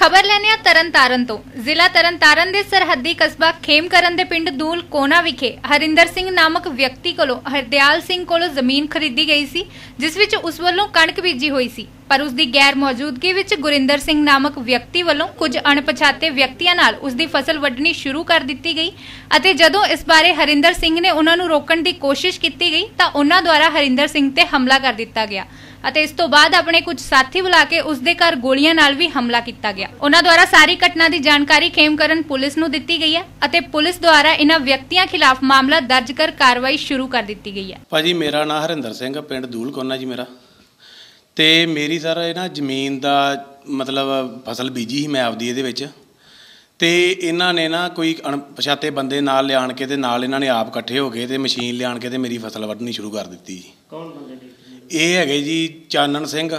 खबर लेने तरनतारन तो जिला तरनतारन के सरहदी कस्बा खेमकरन के पिंड दूल कोना विखे हरिंदर सिंह नामक व्यक्ति कोलों हरदयाल सिंह कोलों जमीन खरीदी गई सी, जिस विच उस वल्लों कणक बीजी हुई सी। पर उसकी गैर मौजूदगी विच गुरिंदर सिंह नामक व्यक्ति वालों कुछ अणपछाते व्यक्तियों नाल उसकी फसल वड्ढनी शुरू कर दी गई अते जदों इस बारे हरिंदर सिंह ने उन्हां नूं रोकण की कोशिश की गई तां उन्हां द्वारा हरिंदर सिंह ते हमला कर दिता गया अते इस तो बाद अपने कुछ साथी बुला के उसके घर गोलियां नाल भी हमला किया गया। उन्हां द्वारा सारी घटना की जानकारी खेमकरन पुलिस नूं दित्ती गई है अते पुलिस द्वारा इन्हां व्यक्तियों खिलाफ मामला दर्ज कर कार्रवाई शुरू कर दी गई है। भाजी मेरा नाम हरिंदर सिंह पिंड दूल कोना जी मेरा ते मेरी सर इन्हां जमीन का मतलब फसल बीजी ही मैं आपदी इहदे विच ते इन्हां ने ना कोई अणपछाते बंदे नाल लिआण के ते नाल इन्हां ने आप इकट्ठे हो गए ते मशीन लिआण के ते मेरी फसल वड्ढनी शुरू कर दित्ती जी। कौन बंदे ये है जी Chanan Singh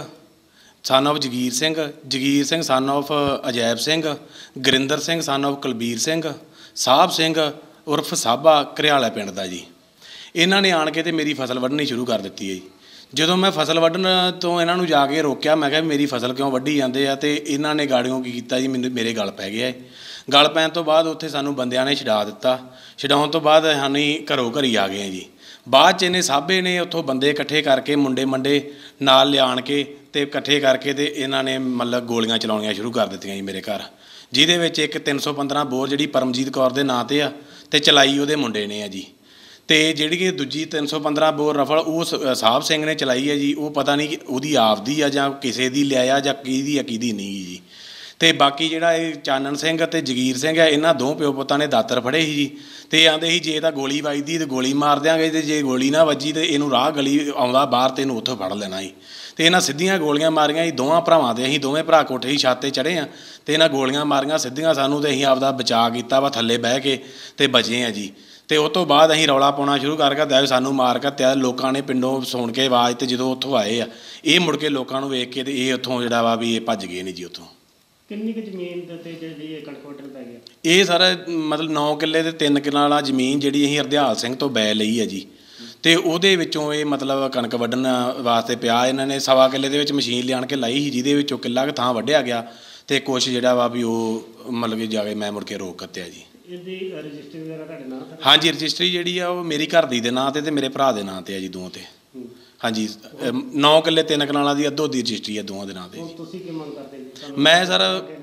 son of Jagir Singh son of Ajaib Singh, Gurinder Singh son of Kulbir Singh, Sahab Singh उर्फ साबा घरियाला पिंड दा जी। इन्हां ने आण के ते मेरी फसल वड्ढनी शुरू कर दित्ती है जी। जदों मैं फसल वड्ढण तो इन्हां नूं जाके रोकिया, मैं कहा मेरी फसल क्यों वड्ढी जांदे आ ते इन्हां ने गाड़ियों की कीता जी मेरे गल पै गया है। गल पैण तो बाद उत्थे सानूं बंदियां ने छडा दित्ता। छडाउण तो बाद असीं घरों घरी आ गए जी। बाद च इन्हें साबे ने उत्थों बंदे इकट्ठे करके मुंडे मंडे नाल लिआण के ते इकट्ठे करके ते इन्हां ने मतलब गोलियां चलाउणियां शुरू कर दित्तियां जी मेरे घर, जिहदे विच एक 315 बोर जिहड़ी परमजीत कौर दे नां ते आ ते चलाई उहदे मुंडे ने आ जी। ते जिहड़ी दूजी 315 बोर रफल वो साहब सिंह ने चलाई है जी। वो पता नहीं उहदी आपदी आ जां किसे दी लिआया जां किहदी आ किहदी नहीं जी। ते बाकी जिहड़ा ये चानन सिंह ते जगीर सिंह है, इन्हां दो प्यो पुत्तां ने दातर फड़े ही जी ते आंदे ही जे तां गोली वजदी ते गोली मार देंगे ते जे गोली ना वजी ते इहनूं राह गली आउंदा बाहर ते इहनूं उत्थों फड़ लेना जी। ते इन्हां सिद्धियां गोलियां मारियां जी दोवां भरावां ते। असीं दोवें भरा कोठे ही छत ते चढ़े आ ते इन्हां गोलियां मारियां सिद्धियां सानूं ते असीं आपदा बचाव कीता वा थल्ले बह के ते बचे आ जी। तो उस तो बाद असीं रौला पाउणा शुरू कर दित्ता सानूं मार घत्तिया। लोकां ने पिंडों सुण के आवाज़ ते जदों उत्थों आए आ ये मुड़ के लोकां नूं वेख के ते ये उत्थों जिहड़ा वा भी भज गए ने जी। उत्थों किन्नी क जमीन ते जिहड़ी कणक वड्ढण पै गया? ये सर मतलब 9 किੱਲੇ ते 3 किੱਲਾ जमीन जिहड़ी असीं हरदयाल सिंह तो बै लई है जी। तो वो विचों ये मतलब कणक वड्ढण वास्ते पिया। इन्हां ने 1.25 किੱਲੇ दे विच मशीन लिआण के लाई ही, जिहदे विचों किੱਲਾ क थां वड्ढिया गया तो कुछ जिहड़ा वा भी वो मतलब कि जाके मैं मुड़ के रोक कत्तिया जी। रजिस्ट्री वगैरह तुहाडे नां ते? हाँ जी रजिस्ट्री जिहड़ी आ वो मेरी घर दी दे नां ते मेरे भरा दे नां ते है जी दोवां ते। हाँ जी 9 किੱਲੇ 3 कनाਲਾਂ ਦੀ ਅੱਧੋ ਦੀ ਰਜਿਸਟਰੀ ਹੈ ਦੋਵਾਂ ਦੇ ਨਾਂ ਤੇ। ਤੁਸੀਂ ਕੀ ਮੰਗ ਕਰਦੇ ਜੀ? ਮੈਂ ਸਰ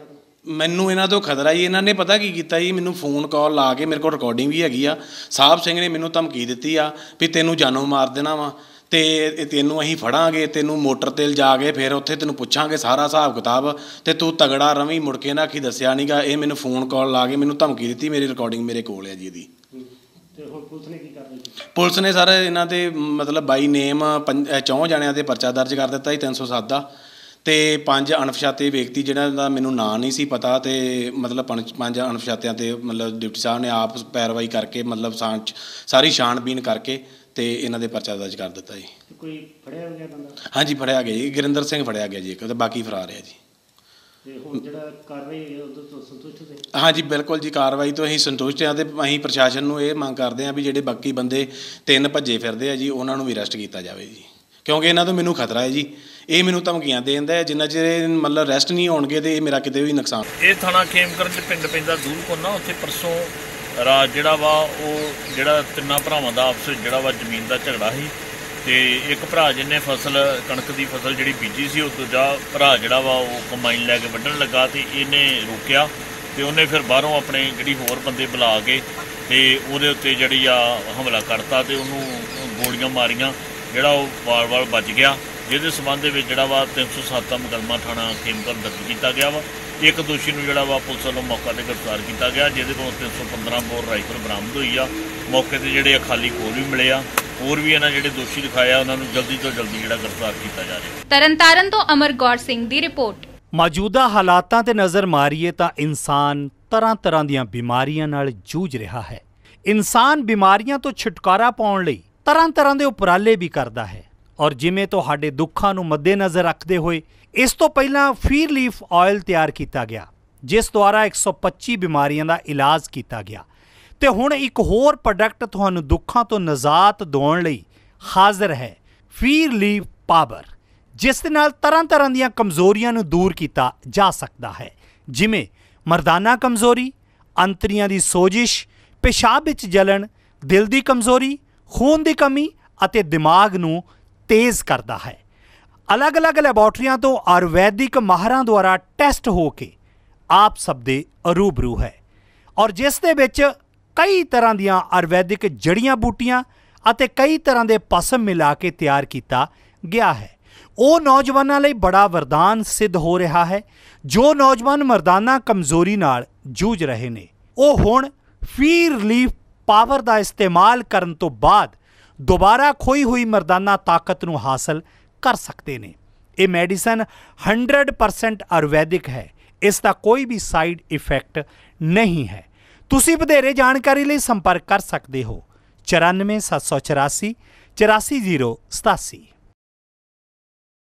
ਮੈਨੂੰ ਇਹਨਾਂ ਤੋਂ ਖਤਰਾ ਜੀ। ਇਹਨਾਂ ਨੇ ਪਤਾ ਕੀ ਕੀਤਾ ਜੀ, ਮੈਨੂੰ ਫੋਨ ਕਾਲ ਲਾ ਕੇ ਮੇਰੇ ਕੋਲ ਰਿਕਾਰਡਿੰਗ ਵੀ ਹੈਗੀ ਆ। ਸਾਹਿਬ ਸਿੰਘ ਨੇ ਮੈਨੂੰ ਧਮਕੀ ਦਿੱਤੀ ਆ ਵੀ ਤੈਨੂੰ ਜਾਨੋਂ ਮਾਰ ਦੇਣਾ ਵਾ ਤੇ ਤੈਨੂੰ ਅਸੀਂ ਫੜਾਂਗੇ, ਤੈਨੂੰ ਮੋਟਰ ਤੇ ਲਿਜਾ ਕੇ ਫਿਰ ਉੱਥੇ ਤੈਨੂੰ ਪੁੱਛਾਂਗੇ ਸਾਰਾ ਹਿਸਾਬ ਕਿਤਾਬ ਤੇ ਤੂੰ ਤਗੜਾ ਰਵੀਂ। ਮੁੜ ਕੇ ਨਾ ਕੀ ਦੱਸਿਆ ਨਹੀਂਗਾ। ਇਹ ਮੈਨੂੰ ਫੋਨ ਕਾਲ ਲਾ ਕੇ ਮੈਨੂੰ ਧਮਕੀ ਦਿੱਤੀ। ਮੇਰੀ ਰਿਕਾਰਡਿੰਗ ਮੇਰੇ ਕੋਲ ਹੈ ਜੀ ਇਹਦੀ। पुलिस ने सर इन्हां ते मतलब बाई नेम 4 जणियां ते परचा दर्ज कर दिता जी 307 दा ते 5 अणपछाते व्यक्ति जिन्हां दा मैनूं नां नहीं सी पता ते मतलब 5 अणपछातियां ते मतलब डिप्टी साहब ने आप पैरवाई करके मतलब सारी छाणबीन करके ते इन्हां दे परचा दर्ज कर दिता जी। कोई फड़िया गया बंदा? हाँ जी फड़िया गया जी, गुरिंदर सिंह फड़िया गया जी एक, बाकी फरार है जी। हाँ जी बिल्कुल जी कार्रवाई तो असीं संतुष्ट हाँ। तो असीं प्रशासन नूं ये मंग करते हैं भी जिहड़े बाकी बंदे 3 भज्जे फिरदे आ जी उन्हां नूं भी अरैसट किया जाए जी, क्योंकि इन्हां तो मैनूं खतरा है जी। ये मैनूं धमकियां देंदा है, जिन्ना चिर मतलब अरैसट नहीं होणगे तो मेरा किते भी नुकसान। ये थाणा खेमकरन च पिंड पैंदा दूल कोना, उत्थे परसों रात जिहड़ा वा वो जिहड़ा 3 भरावां दा आपस विच जिहड़ा वा जमीन दा झगड़ा ही ते एक भरा जिन्हें फसल कणक की फसल जी बीजी सी, दूजा भरा जिहड़ा वा वो कंबाइन लैके वड्ढण लगा तो इन्हें रोकिया तो उन्हें फिर बाहरों अपने जिहड़ी होर बंदे बुला के ते उहदे उत्ते जिहड़ी आ हमला करता तो उन्होंने गोलियां मारियां, जिहड़ा वो वाल बच गया। जिहदे संबंध विच जिहड़ा वा 307 दा मुकदमा थाणा खेमकरन दर्ज किया गया वा। एक दोषी नूं जिहड़ा वा पुलिस वालों मौका ते गिरफ्तार किया गया, जिहदे कोलों 315 बोर राइफल बरामद हुई आ। मौके ते जिहड़े खाली खोल भी मिले आ। और भी इन्हां जिहड़े दोषी दिखाया उन्होंने जल्दी तो जल्दी जिहड़ा गिरफ्तार किया जा रहा है। तरनतारन तो अमरगौर सिंह दी रिपोर्ट। मौजूदा हालातां ते नज़र मारीए तां इंसान तरह तरह दीआं बीमारियां नाल जूझ रहा है। इंसान बीमारियां तो छुटकारा पाउण लई तरह तरह दे उपराले भी करदा है और जिवें तुहाडे दुखां नूं मद्देनज़र रखदे होए इस तो पहलां फीर लीफ ऑयल तैयार किया गया, जिस द्वारा 125 बीमारियां दा इलाज किया गया ते हुण एक होर प्रोडक्ट तुहानूं दुखां तो निजात दिवाउण लई हाज़र है, फीर लीफ पावर, जिस दे नाल तरह तरह दीआं कमज़ोरियां नूं दूर किया जा सकदा है। ਜਿਵੇਂ ਮਰਦਾਨਾ ਕਮਜ਼ੋਰੀ, ਅੰਤੜੀਆਂ ਦੀ ਸੋਜਿਸ਼, पेशाब ਵਿੱਚ ਜਲਣ, ਦਿਲ ਦੀ ਕਮਜ਼ੋਰੀ, ਖੂਨ ਦੀ ਕਮੀ ਅਤੇ ਦਿਮਾਗ ਨੂੰ ਤੇਜ਼ ਕਰਦਾ ਹੈ। ਅਲੱਗ-ਅਲੱਗ ਲੈਬੋਰਟਰੀਆਂ ਤੋਂ ਆਯੁਰਵੈਦਿਕ ਮਾਹਰਾਂ ਦੁਆਰਾ ਟੈਸਟ ਹੋ ਕੇ ਆਪ ਸਭ ਦੇ ਰੂਬਰੂ ਹੈ ਔਰ ਜਿਸ ਦੇ ਵਿੱਚ ਕਈ ਤਰ੍ਹਾਂ ਦੀਆਂ ਆਯੁਰਵੈਦਿਕ ਜੜੀਆਂ ਬੂਟੀਆਂ ਅਤੇ ਕਈ ਤਰ੍ਹਾਂ ਦੇ ਪਸਮ ਮਿਲਾ ਕੇ ਤਿਆਰ ਕੀਤਾ ਗਿਆ ਹੈ। ਉਹ ਨੌਜਵਾਨਾਂ ਲਈ ਬੜਾ ਵਰਦਾਨ ਸਿੱਧ ਹੋ ਰਿਹਾ ਹੈ ਜੋ ਨੌਜਵਾਨ ਮਰਦਾਨਾ ਕਮਜ਼ੋਰੀ ਨਾਲ ਜੂਝ ਰਹੇ ਨੇ। ਉਹ ਹੁਣ ਫੀ ਰਿਲੀਫ ਪਾਵਰ ਦਾ ਇਸਤੇਮਾਲ ਕਰਨ ਤੋਂ ਬਾਅਦ ਦੁਬਾਰਾ ਖੋਈ ਹੋਈ ਮਰਦਾਨਾ ਤਾਕਤ ਨੂੰ ਹਾਸਲ ਕਰ ਸਕਦੇ ਨੇ। ਇਹ ਮੈਡੀਸਨ 100% ਆਯੁਰਵੈਦਿਕ ਹੈ। ਇਸ ਦਾ ਕੋਈ ਵੀ ਸਾਈਡ ਇਫੈਕਟ ਨਹੀਂ ਹੈ। ਤੁਸੀਂ ਵਧੇਰੇ ਜਾਣਕਾਰੀ ਲਈ ਸੰਪਰਕ ਕਰ ਸਕਦੇ ਹੋ 94 784 84087।